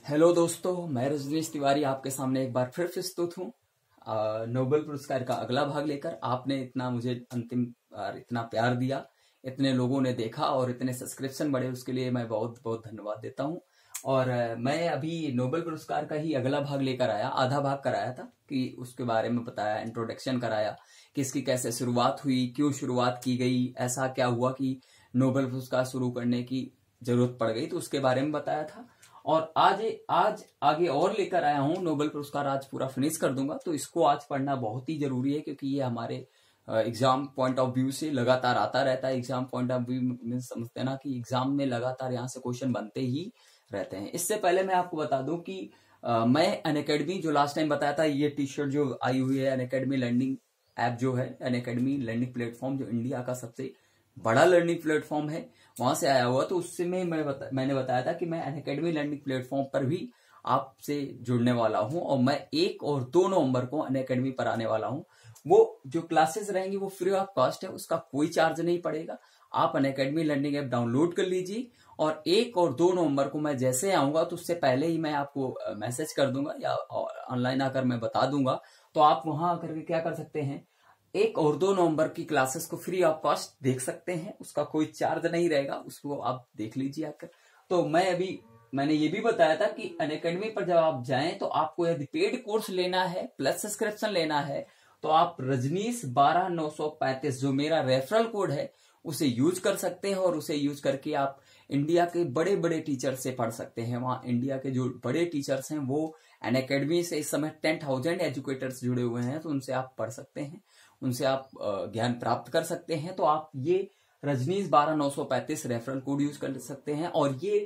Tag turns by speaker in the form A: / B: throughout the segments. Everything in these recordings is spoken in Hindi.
A: हेलो दोस्तों, मैं रजनीश तिवारी आपके सामने एक बार फिर प्रस्तुत हूँ नोबेल पुरस्कार का अगला भाग लेकर। आपने इतना मुझे अंतिम बार इतना प्यार दिया, इतने लोगों ने देखा और इतने सब्सक्रिप्शन बढ़े, उसके लिए मैं बहुत बहुत धन्यवाद देता हूँ। और मैं अभी नोबेल पुरस्कार का ही अगला भाग लेकर आया, आधा भाग कराया था कि उसके बारे में बताया, इंट्रोडक्शन कराया कि इसकी कैसे शुरुआत हुई, क्यों शुरुआत की गई, ऐसा क्या हुआ कि नोबेल पुरस्कार शुरू करने की जरूरत पड़ गई, तो उसके बारे में बताया था। और आज आगे और लेकर आया हूँ नोबेल पुरस्कार, आज पूरा फिनिश कर दूंगा। तो इसको आज पढ़ना बहुत ही जरूरी है क्योंकि ये हमारे एग्जाम पॉइंट ऑफ व्यू से लगातार आता रहता है। एग्जाम पॉइंट ऑफ व्यू में समझते हैं ना कि एग्जाम में लगातार यहाँ से क्वेश्चन बनते ही रहते हैं। इससे पहले मैं आपको बता दूं कि मैं अनअकैडमी जो लास्ट टाइम बताया था, ये टी शर्ट जो आई हुई है अनअकैडमी लर्निंग ऐप जो है, अनअकैडमी लर्निंग प्लेटफॉर्म जो इंडिया का सबसे बड़ा लर्निंग प्लेटफॉर्म है, वहां से आया हुआ। तो उससे मैंने बताया था कि मैं अनअकैडमी लर्निंग प्लेटफॉर्म पर भी आपसे जुड़ने वाला हूं और मैं 1 और 2 नवंबर को अनअकैडमी पर आने वाला हूं। वो जो क्लासेस रहेंगी वो फ्री ऑफ कॉस्ट है, उसका कोई चार्ज नहीं पड़ेगा। आप अनअकैडमी लर्निंग ऐप डाउनलोड कर लीजिए और 1 और 2 नवंबर को मैं जैसे आऊंगा तो उससे पहले ही मैं आपको मैसेज कर दूंगा या ऑनलाइन आकर मैं बता दूंगा। तो आप वहां आकर के क्या कर सकते हैं, 1 और 2 नवंबर की क्लासेस को फ्री ऑफ कॉस्ट देख सकते हैं, उसका कोई चार्ज नहीं रहेगा, उसको आप देख लीजिए आकर। तो मैंने ये भी बताया था कि अनअकैडमी पर जब आप जाएं तो आपको यदि पेड कोर्स लेना है प्लस सब्सक्रिप्शन लेना है तो आप रजनीश 12935 जो मेरा रेफरल कोड है उसे यूज कर सकते हैं और उसे यूज करके आप इंडिया के बड़े बड़े टीचर से पढ़ सकते हैं। वहां इंडिया के जो बड़े टीचर्स हैं वो अनअकैडमी से इस समय 10,000 एजुकेटर्स जुड़े हुए हैं, तो उनसे आप पढ़ सकते हैं, उनसे आप ज्ञान प्राप्त कर सकते हैं। तो आप ये रजनीश 12935 रेफरल कोड यूज कर सकते हैं। और ये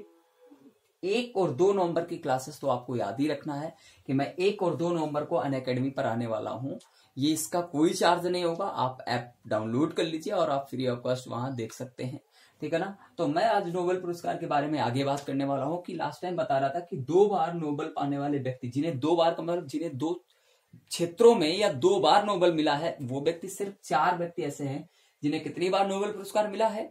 A: 1 और 2 नवंबर की क्लासेस तो आपको याद ही रखना है कि मैं 1 और 2 नवंबर को अनअकैडमी पर आने वाला हूं। ये इसका कोई चार्ज नहीं होगा, आप ऐप डाउनलोड कर लीजिए और आप फ्री ऑफ कॉस्ट वहां देख सकते हैं, ठीक है ना। तो मैं आज नोबेल पुरस्कार के बारे में आगे बात करने वाला हूं कि लास्ट टाइम बता रहा था कि 2 बार नोबेल पाने वाले व्यक्ति, जिन्हें 2 बार का मतलब जिन्हें 2 क्षेत्रों में या 2 बार नोबेल मिला है, वो व्यक्ति सिर्फ 4 व्यक्ति ऐसे हैं जिन्हें कितनी बार नोबेल पुरस्कार मिला है।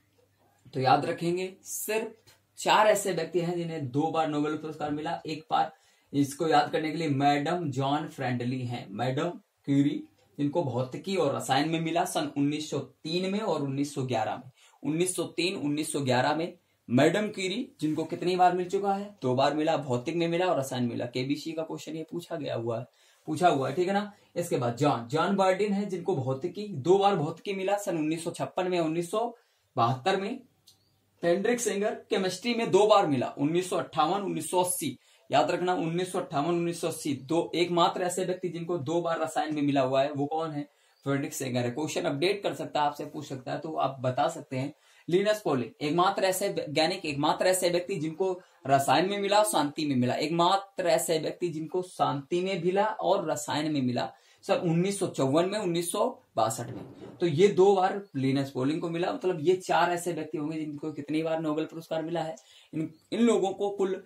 A: तो याद रखेंगे, सिर्फ 4 ऐसे व्यक्ति हैं जिन्हें 2 बार नोबेल पुरस्कार मिला। एक बार इसको याद करने के लिए मैडम जॉन फ्रेंडली हैं, मैडम क्यूरी, जिनको भौतिकी और रसायन में मिला सन 1903 में और 1911 में। 1903 1911 में मैडम क्यूरी, जिनको कितनी बार मिल चुका है, 2 बार मिला, भौतिक में मिला और रसायन मिला। केबीसी का क्वेश्चन ये पूछा हुआ है, ठीक है ना। इसके बाद जॉन बर्डिन है, जिनको भौतिकी 2 बार भौतिकी मिला सन 1956 में 1972 में। फेडरिक सेंगर केमिस्ट्री में 2 बार मिला, 1958 1980। याद रखना 1958 1980 दो एकमात्र ऐसे व्यक्ति जिनको 2 बार रसायन में मिला हुआ है, वो कौन है, फेडरिक सेंगर है। क्वेश्चन अपडेट कर सकता है, आपसे पूछ सकता है, तो आप बता सकते हैं। लिनस पॉलिंग एकमात्र ऐसे वैज्ञानिक, एकमात्र ऐसे व्यक्ति जिनको रसायन में मिला, शांति में मिला, एकमात्र ऐसे व्यक्ति जिनको शांति में मिला और रसायन में मिला सर 1954 में 1962 में। तो ये 2 बार लिनस पॉलिंग को मिला, मतलब ये 4 ऐसे व्यक्ति होंगे जिनको कितनी बार नोबेल पुरस्कार मिला है। इन लोगों को कुल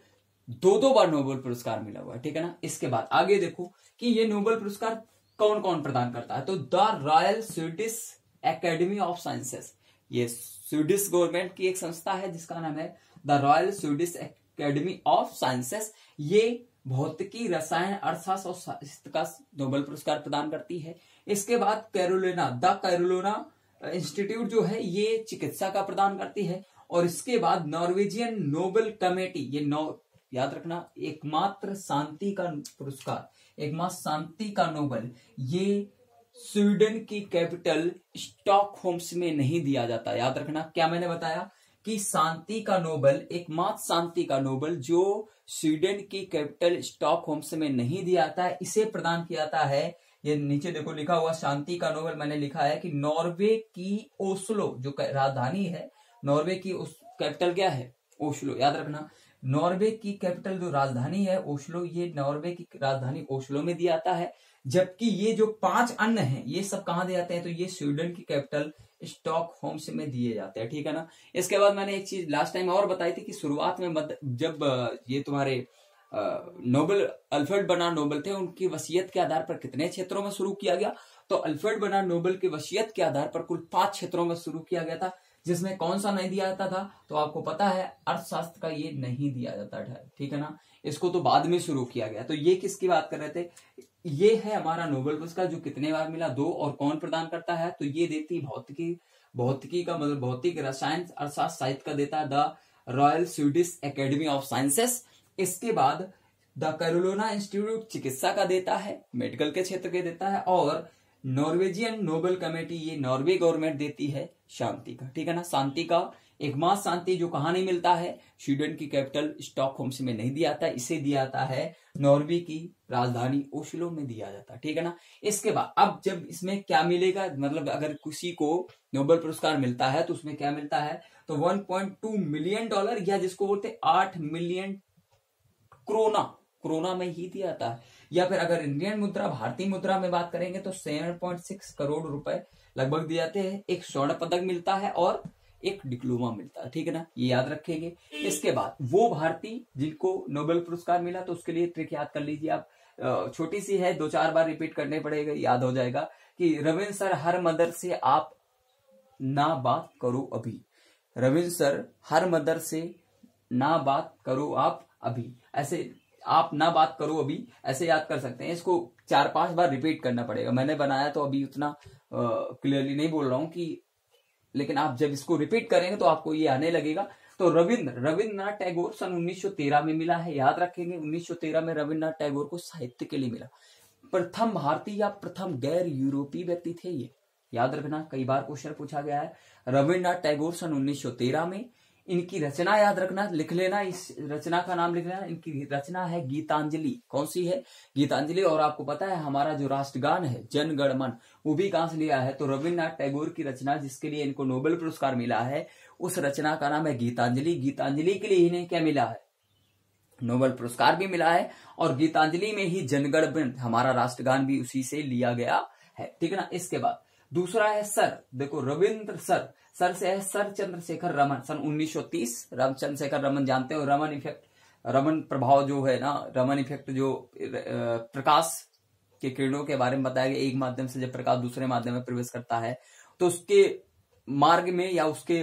A: 2 बार नोबेल पुरस्कार मिला हुआ है, ठीक है ना। इसके बाद आगे देखो कि ये नोबेल पुरस्कार कौन कौन प्रदान करता है। तो the Royal Swedish Academy of Sciences, ये स्वीडिश गवर्नमेंट की एक संस्था है जिसका नाम है the Royal Swedish Academy of Sciences. ये भौतिकी, रसायन, अर्थशास्त्र और साहित्य का नोबेल पुरस्कार प्रदान करती है। इसके बाद कैरोलिना इंस्टीट्यूट जो है ये चिकित्सा का प्रदान करती है। और इसके बाद नॉर्वेजियन नोबेल कमेटी, ये याद रखना एकमात्र शांति का पुरस्कार, एकमात्र शांति का नोबेल, ये स्वीडन की कैपिटल स्टॉकहोम में नहीं दिया जाता। याद रखना, क्या मैंने बताया कि शांति का नोबेल, एकमात्र शांति का नोबेल जो स्वीडन की कैपिटल स्टॉकहोम में नहीं दिया जाता है, इसे प्रदान किया जाता है। ये नीचे देखो लिखा हुआ शांति का नोबेल, मैंने लिखा है कि नॉर्वे की ओस्लो जो राजधानी है, नॉर्वे की कैपिटल क्या है, ओस्लो। याद रखना, नॉर्वे की कैपिटल जो राजधानी है ओस्लो, ये नॉर्वे की राजधानी ओस्लो में दिया जाता है। जबकि ये जो 5 अन्य हैं ये सब कहां दिए जाते हैं, तो ये स्वीडन की कैपिटल स्टॉकहोम में दिए जाते हैं, ठीक है ना। इसके बाद मैंने एक चीज लास्ट टाइम और बताई थी कि शुरुआत में जब ये तुम्हारे नोबेल अल्फ्रेड बर्नार्ड नोबेल थे, उनकी वसीयत के आधार पर कितने क्षेत्रों में शुरू किया गया, तो अल्फ्रेड बर्नार्ड नोबेल की वसीयत के आधार पर कुल 5 क्षेत्रों में शुरू किया गया था, जिसमें कौन सा नहीं दिया जाता था, तो आपको पता है अर्थशास्त्र का ये नहीं दिया जाता था, ठीक है ना। इसको तो बाद में शुरू किया गया। तो ये किसकी बात कर रहे थे, ये है हमारा नोबेल पुरस्कार जो कितने बार मिला, 2, और कौन प्रदान करता है, तो ये देती भौतिकी का मतलब भौतिक रसायन अर्थशास्त्र साहित्य का देता है the Royal Swedish Academy of Sciences. इसके बाद द कैरोलिना इंस्टीट्यूट चिकित्सा का देता है, मेडिकल के क्षेत्र के देता है, और नॉर्वेजियन नोबेल कमेटी, ये नॉर्वे गवर्नमेंट देती है शांति का, ठीक है ना। शांति का एकमात्र शांति जो कहाँ नहीं मिलता है, स्वीडन की कैपिटल स्टॉकहोम में नहीं दिया जाता, इसे दिया जाता है नॉर्वे की राजधानी ओस्लो में दिया जाता है, ठीक है ना। इसके बाद अब जब इसमें क्या मिलेगा, मतलब अगर किसी को नोबेल पुरस्कार मिलता है तो उसमें क्या मिलता है, तो 1.2 मिलियन डॉलर, या जिसको बोलते 8 मिलियन क्रोना में ही दिया जाता है। या फिर अगर इंडियन मुद्रा, भारतीय मुद्रा में बात करेंगे तो 7.6 करोड़ रुपए लगभग दिए जाते हैं। एक स्वर्ण पदक मिलता है और एक डिप्लोमा मिलता है, ठीक है ना, ये याद रखेंगे। इसके बाद वो भारतीय जिनको नोबेल पुरस्कार मिला, तो उसके लिए ट्रिक याद कर लीजिए आप, छोटी सी है, 2-4 बार रिपीट करने पड़ेगा, याद हो जाएगा कि रविंद्र सर हर मदर से आप ना बात करो अभी, रविंद्र सर हर मदर से ना बात करो आप अभी, ऐसे आप ना बात करो अभी, ऐसे याद कर सकते हैं। इसको 4-5 बार रिपीट करना पड़ेगा। मैंने बनाया तो अभी उतना क्लियरली नहीं बोल रहा हूं कि, लेकिन आप जब इसको रिपीट करेंगे तो आपको ये आने लगेगा। तो रविंद्रनाथ टैगोर सन 1913 में मिला है, याद रखेंगे 1913 में रविंद्रनाथ टैगोर को साहित्य के लिए मिला। प्रथम भारतीय या प्रथम गैर यूरोपीय व्यक्ति थे ये, याद रखना, कई बार क्वेश्चन पूछा गया है। रविंद्रनाथ टैगोर सन 1913 में। इनकी रचना याद रखना, लिख लेना, इस रचना का नाम लिख लेना। इनकी रचना है गीतांजलि। कौन सी है, गीतांजलि। और आपको पता है हमारा जो राष्ट्रगान है जन गण मन, वो भी कहां से लिया है, तो रविन्द्रनाथ टैगोर की रचना जिसके लिए इनको नोबेल पुरस्कार मिला है, उस रचना का नाम है गीतांजलि। गीतांजलि के लिए इन्हें क्या मिला है, नोबेल पुरस्कार भी मिला है। और गीतांजलि में ही जनगण मन, हमारा राष्ट्रगान भी उसी से लिया गया है, ठीक है ना। इसके बाद दूसरा है सर, देखो रविंद्र सर से है सर चंद्रशेखर रमन सन 1930। चंद्रशेखर रमन जानते हो, रमन इफेक्ट, रमन प्रभाव जो है ना, रमन इफेक्ट जो प्रकाश के किरणों के बारे में बताया गया, एक माध्यम से जब प्रकाश दूसरे माध्यम में प्रवेश करता है तो उसके मार्ग में या उसके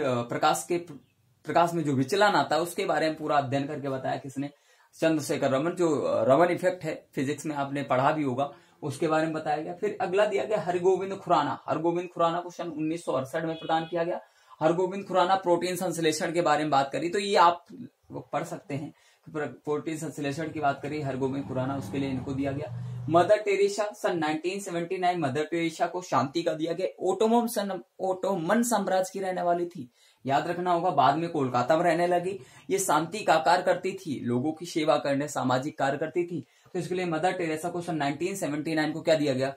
A: प्रकाश में जो विचलन आता है उसके बारे में पूरा अध्ययन करके बताया किसने, चंद्रशेखर रमन। जो रमन इफेक्ट है फिजिक्स में आपने पढ़ा भी होगा, उसके बारे में बताया गया। फिर अगला दिया गया हरगोविंद खुराना को सन 1968 में प्रदान किया गया। हरगोविंद खुराना प्रोटीन संश्लेषण के बारे में बात करी, तो ये आप पढ़ सकते हैं, प्रोटीन संश्लेषण की बात करी हरगोविंद खुराना, उसके लिए इनको दिया गया। मदर टेरेसा सन 1979, मदर टेरेसा को शांति का दिया गया। ओटोमन साम्राज्य की रहने वाली थी, याद रखना होगा, बाद में कोलकाता में रहने लगी। ये शांति का कार्य करती थी, लोगों की सेवा करने, सामाजिक कार्य करती थी, तो इसके लिए मदर टेरेसा को सन 1979 को क्या दिया गया,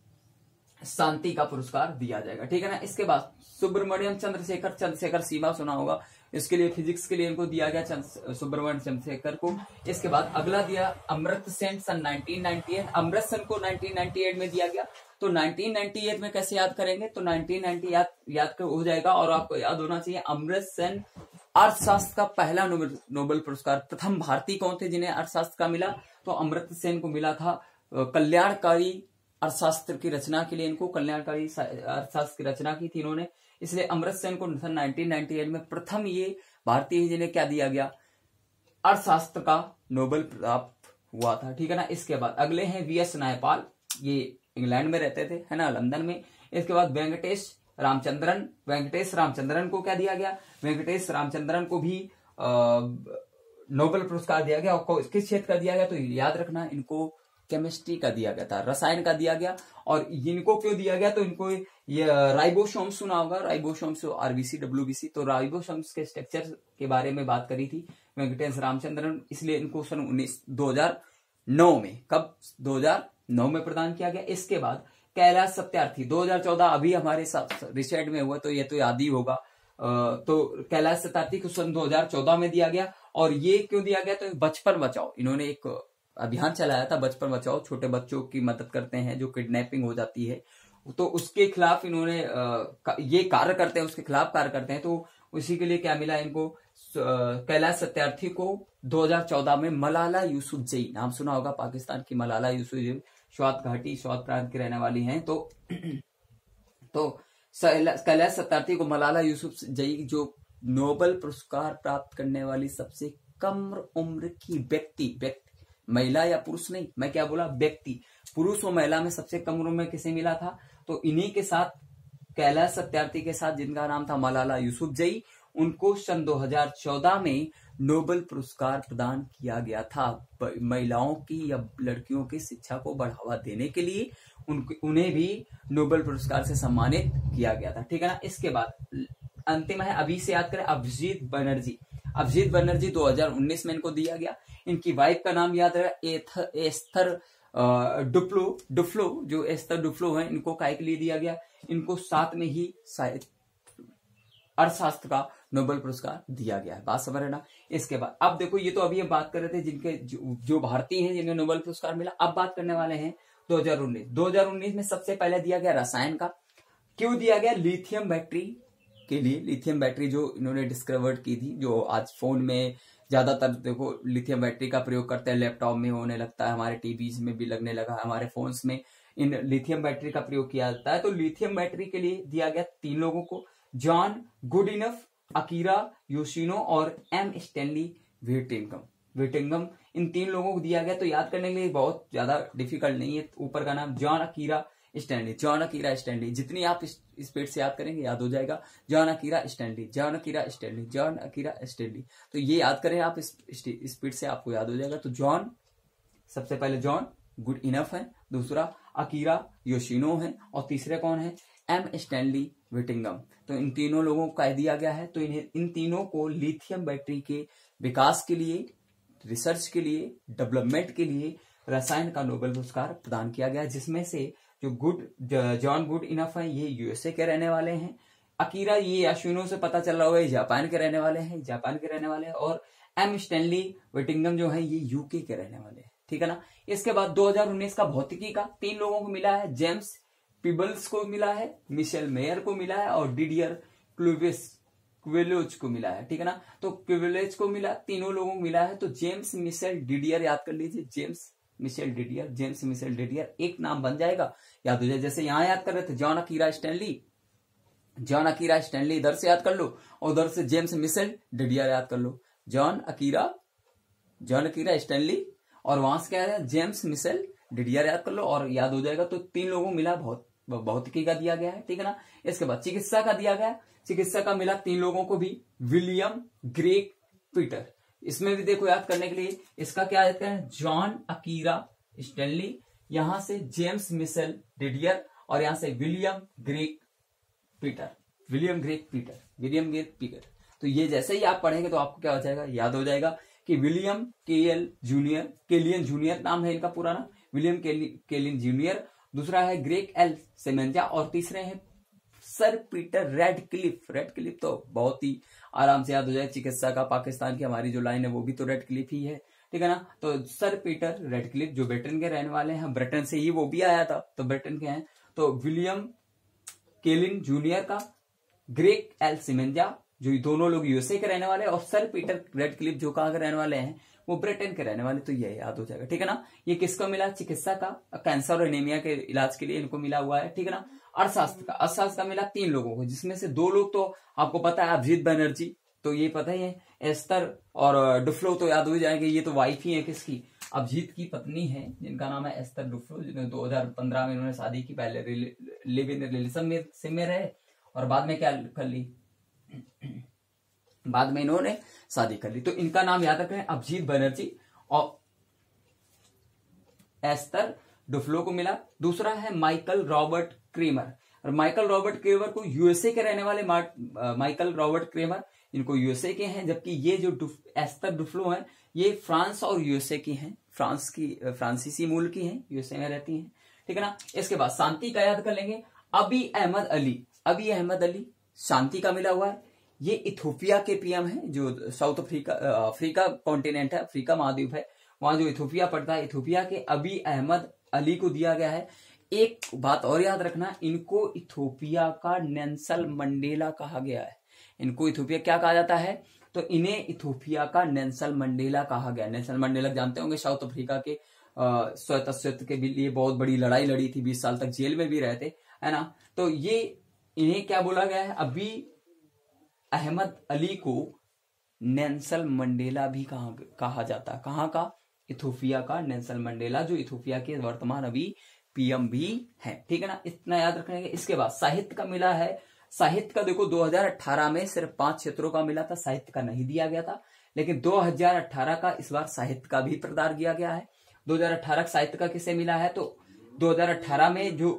A: शांति का पुरस्कार दिया जाएगा, ठीक है ना। इसके बाद सुब्रमण्यम चंद्रशेखर सीमा सुना होगा, इसके लिए फिजिक्स के लिए इनको दिया गया सुब्रमण्यम चंद्रशेखर को। इसके बाद अगला दिया अमर्त्य सेन सन 1998, अमृत सेन को 1998 में दिया गया। तो 1998 में कैसे याद करेंगे, तो 1990 याद हो जाएगा। और आपको याद होना चाहिए अमृत सेन अर्थशास्त्र का पहला नोबेल पुरस्कार, प्रथम भारतीय कौन थे जिन्हें अर्थशास्त्र का मिला, तो अमर्त्य सेन को मिला था। कल्याणकारी अर्थशास्त्र की रचना के लिए, इनको कल्याणकारी अर्थशास्त्र की रचना की थी इन्होंने, इसलिए अमर्त्य सेन को 1998 में प्रथम ये भारतीय जिन्हें क्या दिया गया, अर्थशास्त्र का नोबेल प्राप्त हुआ था, ठीक है ना। इसके बाद अगले हैं वीएस नायपाल, ये इंग्लैंड में रहते थे, है ना, लंदन में। इसके बाद वेंकटेश रामचंद्रन को क्या दिया गया, वेंकटेश रामचंद्रन को भी नोबेल पुरस्कार दिया गया। और किस क्षेत्र का दिया गया, तो याद रखना इनको केमिस्ट्री का दिया गया था, रसायन का दिया गया। और इनको क्यों दिया गया, तो इनको ये राइबोसोम्स सुना होगा, राइबोसोम्स आरबीसी डब्ल्यूबीसी, तो राइबोसोम्स के स्ट्रक्चर के बारे में बात करी थी वेंकटेश रामचंद्रन, इसलिए इनको सन 2009 में, कब 2009 में प्रदान किया गया। इसके बाद कैलाश सत्यार्थी 2014 अभी हमारे साथ रिसेंट में हुआ, तो ये तो याद ही होगा। तो कैलाश सत्यार्थी को सन 2014 में दिया गया। और ये क्यों दिया गया, तो बचपन बचाओ, इन्होंने एक अभियान चलाया था, बचपन बचाओ, छोटे बच्चों की मदद करते हैं जो किडनैपिंग हो जाती है, तो उसके खिलाफ इन्होंने ये कार्य करते हैं, उसके खिलाफ कार्य करते हैं। तो उसी के लिए क्या मिला इनको, कैलाश सत्यार्थी को 2014 में मलाला यूसुफजई, नाम सुना होगा, पाकिस्तान की मलाला यूसुफजई, स्वात घाटी स्वात प्रांत की रहने वाली हैं। तो कैलाश सत्यार्थी को मलाला यूसुफजई जो नोबेल पुरस्कार प्राप्त करने वाली सबसे कम उम्र की व्यक्ति महिला या पुरुष नहीं, मैं क्या बोला, व्यक्ति, पुरुष और महिला में सबसे कम उम्र में किसे मिला था, तो इन्हीं के साथ कैलाश सत्यार्थी के साथ, जिनका नाम था मलाला यूसुफजई, उनको सन 2014 में नोबेल पुरस्कार प्रदान किया गया था महिलाओं की या लड़कियों की शिक्षा को बढ़ावा देने के लिए। उन्हें भी नोबेल पुरस्कार से सम्मानित किया गया था, ठीक है ना। इसके बाद अंतिम है, अभी से याद करें, अभिजीत बनर्जी 2019 में इनको दिया गया। इनकी वाइफ का नाम याद रहा, एस्थर डुफ्लो, जो एस्थर डुफ्लो है, इनको काय के लिए दिया गया, इनको साथ में ही अर्थशास्त्र का नोबेल पुरस्कार दिया गया है। बात समझ रहे ना। इसके बाद अब देखो, ये तो अभी हम बात कर रहे थे जिनके जो भारतीय हैं जिन्हें नोबेल पुरस्कार मिला। अब बात करने वाले हैं 2019 में सबसे पहले दिया गया रसायन का। क्यों दिया गया? लिथियम बैटरी के लिए। लिथियम बैटरी जो इन्होंने डिस्कवर्ड की थी, जो आज फोन में ज्यादातर देखो लिथियम बैटरी का प्रयोग करते हैं, लैपटॉप में होने लगता है, हमारे टीवीज में भी लगने लगा, हमारे फोन्स में इन लिथियम बैटरी का प्रयोग किया जाता है। तो लिथियम बैटरी के लिए दिया गया 3 लोगों को, जॉन गुडइनफ, अकीरा योशिनो और एम स्टैनली व्हिटिंगम। इन 3 लोगों को दिया गया। तो याद करने के लिए बहुत ज्यादा डिफिकल्ट नहीं है। ऊपर का नाम जॉन अकीरा स्टैनली, जितनी आप स्पीड से याद करेंगे याद हो जाएगा। जॉन अकीरा स्टैनली, तो ये याद करें आप, इस स्पीड से आपको याद हो जाएगा। तो जॉन, सबसे पहले जॉन गुड इनफ है, दूसरा अकीरा योशिनो है, और तीसरे कौन है? M Stanley Whittingham. तो इन तीनों लोगों को कह दिया गया है। तो इन तीनों को लिथियम बैटरी के विकास के लिए, रिसर्च के लिए, डेवलपमेंट के लिए रसायन का नोबेल पुरस्कार प्रदान किया गया, जिसमें से जो जॉन गुड इनफ है ये यूएसए के रहने वाले हैं, अकीरा, ये योशिनो से पता चल रहा होगा, जापान के रहने वाले हैं, और एम स्टैनली व्हिटिंगम जो है ये यूके के रहने वाले हैं, ठीक है ना। इसके बाद 2019 का भौतिकी का 3 लोगों को मिला है, जेम्स पीबल्स को मिला है, मिशेल मेयर को मिला है, और डिडियर क्विलोज को मिला है, ठीक है ना। तो क्विलोज को मिला, तीनों लोगों को मिला है। तो जेम्स मिशेल डिडियर याद कर लीजिए, जेम्स मिशेल डिडियर एक नाम बन जाएगा, याद हो जाए। जैसे यहां याद कर रहे थे जॉन अकीरा स्टैनली, इधर से याद कर लो, और उधर से जेम्स मिशेल डिडियर याद कर लो। जॉन अकीरा स्टैनली, और वहां से क्या है, जेम्स मिशेल डिडियर याद कर लो, और याद हो जाएगा। तो 3 लोगों को मिला, भौतिकी का दिया गया है, ठीक है ना। इसके बाद चिकित्सा का दिया गया, चिकित्सा का मिला 3 लोगों को भी, विलियम ग्रेग पीटर। इसमें भी देखो याद करने के लिए, इसका क्या याद करें, जॉन अकीरा स्टैनली, यहां से जेम्स मिशेल डिडियर, और यहां से विलियम ग्रेग पीटर। तो ये जैसे ही आप पढ़ेंगे तो आपको क्या हो जाएगा, याद हो जाएगा कि विलियम केलियन जूनियर नाम है इनका पूरा नाम, विलियम केलियन जूनियर, दूसरा है ग्रेग एल सेमेंजा, और तीसरे हैं सर पीटर रेडक्लिफ। तो बहुत ही आराम से याद हो जाए। चिकित्सा का पाकिस्तान की हमारी जो लाइन है वो भी तो रेडक्लिफ ही है, ठीक है ना। तो सर पीटर रेडक्लिफ जो ब्रिटेन के रहने वाले हैं, ब्रिटेन से ही वो भी आया था, तो ब्रिटेन के हैं। तो विलियम केलिन जूनियर का, ग्रेग एल सिमेंजा, जो दोनों लोग यूएसए के रहने वाले हैं, और सर पीटर रेडक्लिफ जो कहाँ के रहने वाले हैं, वो ब्रिटेन के रहने वाले। तो ये याद हो जाएगा, ठीक है ना। ये किसको मिला? चिकित्सा का, कैंसर और एनीमिया के इलाज के लिए इनको मिला हुआ है, ठीक है ना। अर्थशास्त्र का मिला 3 लोगों को, जिसमें से 2 लोग तो आपको पता है, अभिजीत बनर्जी, तो ये पता ही है, एस्थर और डुफ्लो तो याद हो जाएंगे, ये तो वाइफ ही है किसकी, अभिजीत की पत्नी है, जिनका नाम है एस्थर डुफ्लो, जिन्होंने 2015 में इन्होंने शादी की। पहले लिव इन रिलेशन में रहे, और बाद में क्या कर ली, बाद में इन्होंने शादी कर ली। तो इनका नाम याद रखें, अभिजीत बनर्जी और एस्थर डुफ्लो को मिला। दूसरा है माइकल रॉबर्ट क्रेमर, और माइकल रॉबर्ट क्रेमर को यूएसए के रहने वाले माइकल रॉबर्ट क्रेमर, इनको यूएसए के हैं, जबकि ये जो एस्थर डुफ्लो हैं ये फ्रांस और यूएसए की हैं, फ्रांसीसी मूल की हैं, यूएसए में रहती हैं, ठीक है ना। इसके बाद शांति का याद कर लेंगे, अबी अहमद अली शांति का मिला हुआ है। ये इथोपिया के पीएम है, जो साउथ अफ्रीका कॉन्टिनेंट है, अफ्रीका महाद्वीप है, वहां जो इथोपिया पड़ता है, इथोपिया के अबी अहमद अली को दिया गया है। एक बात और याद रखना, इनको इथोपिया का नेल्सन मंडेला कहा गया है। इनको इथोपिया क्या कहा जाता है, तो इन्हें इथोपिया का नेल्सन मंडेला कहा गया। नेल्सन मंडेला जानते होंगे, साउथ अफ्रीका के स्वायत्तता के लिए बहुत बड़ी लड़ाई लड़ी थी, 20 साल तक जेल में भी रहते, है ना। तो ये इन्हें क्या बोला गया है? अभी अहमद अली को नेल्सन मंडेला भी कहा जाता है। कहाँ का? इथोपिया का नेल्सन मंडेला, जो इथोपिया के वर्तमान अभी पीएम भी है। ठीक है ना, इतना याद रखने के। इसके बाद साहित्य का मिला है। साहित्य का देखो 2018 में सिर्फ 5 क्षेत्रों का मिला था, साहित्य का नहीं दिया गया था। लेकिन 2018 का इस बार साहित्य का भी प्रदान किया गया है। 2018 साहित्य का किसे मिला है? तो 2018 में जो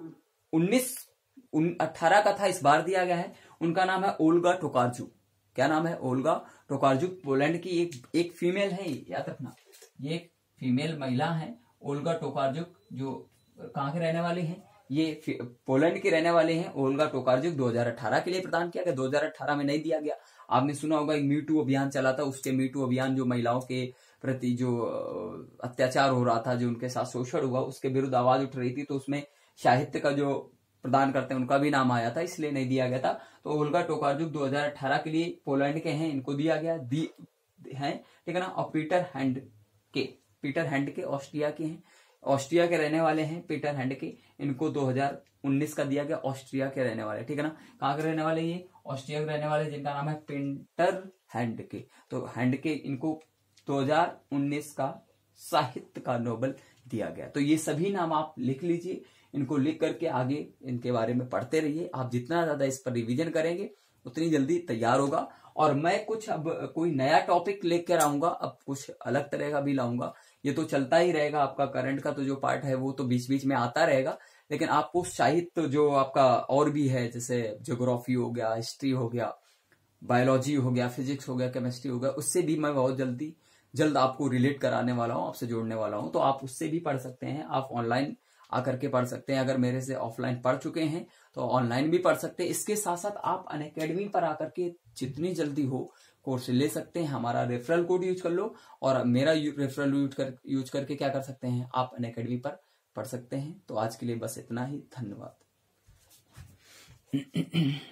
A: 18 का था इस बार दिया गया है। उनका नाम है ओल्गा टोकार्चुक। क्या नाम है? Olga Tokarczuk. पोलैंड की एक फीमेल है, याद रखना, ये एक फीमेल महिला है ओल्गा टोकार्चुक, जो कहाँ के रहने वाले हैं? ये पोलैंड के रहने वाले हैं। ओल्गा टोकार्चुक 2018 के लिए प्रदान किया गया, 2018 में नहीं दिया गया। आपने सुना होगा एक मीटू अभियान चला था, उसके मीटू अभियान जो महिलाओं के प्रति जो अत्याचार हो रहा था, जो उनके साथ शोषण हुआ, उसके विरुद्ध आवाज उठ रही थी, तो उसमें साहित्य का जो प्रदान करते हैं उनका भी नाम आया था, इसलिए नहीं दिया गया था। तो ओल्गा टोकार्चुक 2018 के लिए पोलैंड के हैं, इनको दिया गया है। ठीक है ना। और पीटर हैंडके ऑस्ट्रिया के हैं, ऑस्ट्रिया के रहने वाले हैं पीटर हैंडके, इनको 2019 का दिया गया। ऑस्ट्रिया के रहने वाले, ठीक है ना। कहाँ के रहने वाले? ये ऑस्ट्रिया के रहने वाले, जिनका नाम है पीटर हैंडके। तो हैंडके, इनको 2019 का साहित्य का नोबेल दिया गया। तो ये सभी नाम आप लिख लीजिए, इनको लिख करके आगे इनके बारे में पढ़ते रहिए। आप जितना ज्यादा इस पर रिवीजन करेंगे उतनी जल्दी तैयार होगा। और मैं कुछ अब कोई नया टॉपिक लेकर आऊंगा, अब कुछ अलग तरह का भी लाऊंगा। ये तो चलता ही रहेगा, आपका करंट का तो जो पार्ट है वो तो बीच बीच में आता रहेगा, लेकिन आपको साहित्य जो आपका और भी है, जैसे ज्योग्राफी हो गया, हिस्ट्री हो गया, बायोलॉजी हो गया, फिजिक्स हो गया, केमिस्ट्री हो गया, उससे भी मैं बहुत जल्द आपको रिलेट कराने वाला हूँ, आपसे जोड़ने वाला हूँ। तो आप उससे भी पढ़ सकते हैं, आप ऑनलाइन आकर के पढ़ सकते हैं। अगर मेरे से ऑफलाइन पढ़ चुके हैं तो ऑनलाइन भी पढ़ सकते हैं। इसके साथ साथ आप अनअकैडमी पर आकर के जितनी जल्दी हो कोर्स ले सकते हैं। हमारा रेफरल कोड यूज कर लो, और मेरा रेफरल यूज करके क्या कर सकते हैं, आप अनअकैडमी पर पढ़ सकते हैं। तो आज के लिए बस इतना ही, धन्यवाद।